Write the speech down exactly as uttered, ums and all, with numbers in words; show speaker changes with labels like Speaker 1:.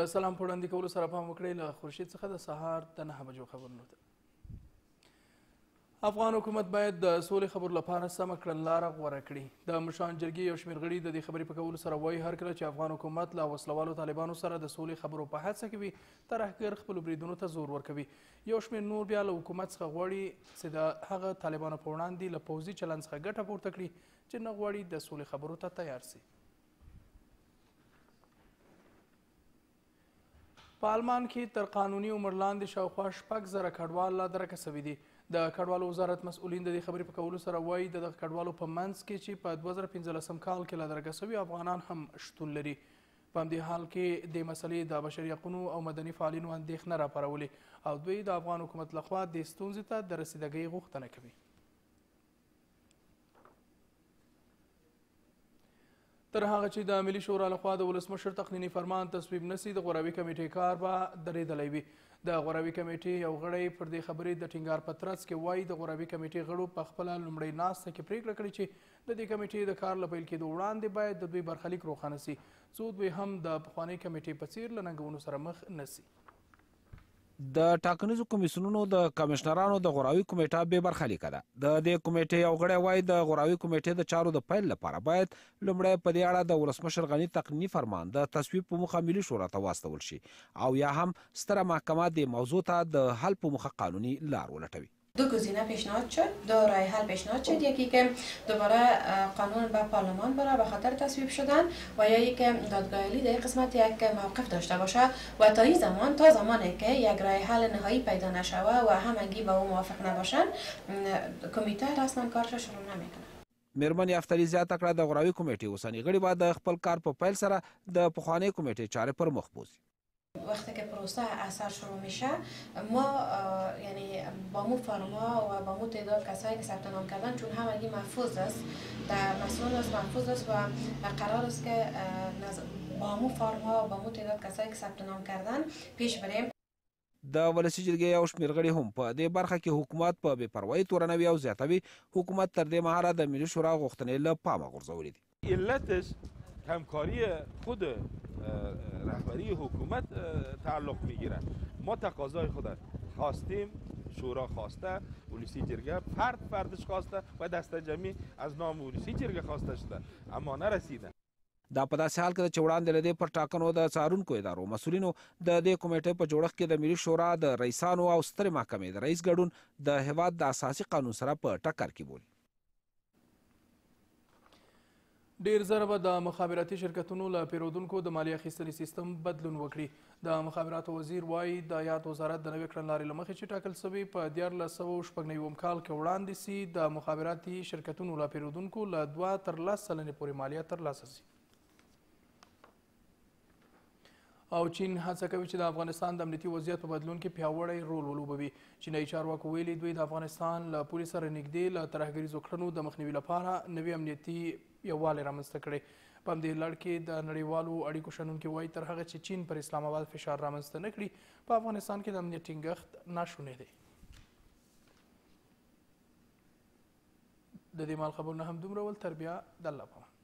Speaker 1: د سلام په وړاندې کولو سره پام وکړئ له خورشید څخه د سهار د نهه بجو خبرونو ته. افغان حکومت باید د سولې خبرو لپاره سمه کړنلاره غوره کړي. د مشران جرګې یو شمېر غړي د دې خبرې په کولو سره وایي هر کله چې افغان حکومت له وسلوالو طالبانو سره د سولې خبرو په هڅه کې وي ترهګر خپلو بریدونو ته زور ورکوي. یو شمېر نور بیا له حکومت څخه غواړي چې د هغه طالبانو په وړاندې له پوځي چلند څخه ګټه پورته کړي چې نه غواړي د سولې خبرو ته تیار سي. په آلمان کې تر قانوني عمر لاندې شاوخوا شپږ زره کډوال لا درکه سوي دي. د کډوالو وزارت مسؤلین د دې خبرې په کولو سره وایي د دغه کډوالو په منځ کې چې په دوه زره پنځلسم کال کې لا درکه سوي افغانان هم شتون لري. په همدې حال کې دې مسلې د بشري حقونو او مدني فعالینو اندېښنه راپارولې او دوی د افغان حکومت لخوا دې ستونزې ته د رسیدګۍ غوښتنه کوي. تر هغه چې د ملي شورا لخوا د ولسمشر تقنیني فرمان تصویب نسي د غوراوي کمیټې کار به درېدلی وي. د غوراوي کمیټې یو غړی پر دې خبرې د ټینګار په ترڅ کې وایي د غوراوي کمیټې غړو په خپله لومړۍ ناسته کې پرېکړه کړې چې د دې کمیټې د کار له پیل کېدو وړاندې باید د دوی برخلیک روښانه سي څو دوی هم د پخوانۍ کمیټې په څیر له ننګونو سره مخ نه سي.
Speaker 2: د ټاکنیزو کمیسیونونو د کمشنرانو د غوراوي کمیټه بې برخلیکه ده. د دې کمیټې یو غړی وایي د غوراوي کمیټې د چارو د پیل لپاره باید لومړی په دې اړه د ولسمشر غني تقنیني فرمان د تصویب په موخه ملي شورا ته واستول شي او یا هم ستره محکمه دې موضوع ته د حل په موخه قانوني لار ولټوي.
Speaker 3: دو گزینه پیشنهاد شد، دو راه حل پیشنهاد شد، یکی که دوباره قانون به پارلمان بره به خاطر تصویب شدن و یا اینکه دادگاه عالی در قسمت یک موقف داشته باشه و تا این زمان تا زمانی که یک راه حل نهایی پیدا نشوه و همگی با او موافق نباشن کمیته رسما کارش شروع نمیکنه.
Speaker 2: میرمن یافتلی زیاته کړه د غوراوي کمیټې اوسني غړي به د خپل کار په پیل سره د پخوانۍ کمیټې چارې پر مخ بوزي.
Speaker 3: وقتی که پروسه اثر شروع میشه ما یعنی با مو فرما و با مو تعداد کسایی که ثبت نام کردن چون همگی محفوظ است در مسئول است محفوظ است و قرار است که با مو فرما و با مو تعداد کسایی که ثبت نام کردن پیش بریم.
Speaker 2: د ولسی جرګې یو شمېر غړي هم په دې برخه کې حکومت په بې پروایي تورنوي او زیاتوي. حکومت تر دې مهاله د ملي شورا غوښتنې له پامه غورځولې دي.
Speaker 4: علتش همکاری خود رهبری حکومت تعلق میگیره. ما تقاضای خود خواستیم، شورا خواسته، ولسی جرگه فرد فردش خواسته و دسته جمعی از نام ولسی جرگه خواسته شده اما نرسیده.
Speaker 2: دا په داسې حال کې چې وړاندې له دې پر ټاکنو د څارونکو ادارو مسؤلینو د دې کمیټې په جوړښت کې د ملي شورا د رئیسانو او سترې محکمې د رئیس ګډون د هیواد د اساسي قانون سره په ټکر کې بولي.
Speaker 1: ډیر زر به د مخابراتي شرکتونو له پیرودونکو د مالیې اخیستنې سیستم بدلون وکړي. د مخابراتو وزیر وایي د یاد وزارت د نوې کړنلارې له مخې چې ټاکل سوي په دیارلس سوه شپږ نوي کال کې وړاندې سي د مخابراتي شرکتونو له پیرودونکو له دوه تر لس سلنې پورې مالیه ترلاسه سي. او چین هڅه کوي چې د افغانستان د امنیتي وضعیت په بدلون کې پیاوړی رول ولوبوي. چینایي چارواکو ویلي دوی د افغانستان له پولې سره نږدې له ترهګریزو کړنو د مخنیوي لپاره نوي امنیتي یووالی رامنځته کړی. په همدې لړ کې د نړیوالو اړیکو شنونکي وایي تر هغه چې چین پر اسلام آباد فشار رامنځته نه کړي په افغانستان کې د امنیت ټینګښت ناشونی دی. د دې مال خبرونه هم دومره ول. تر بیا د الله پامان.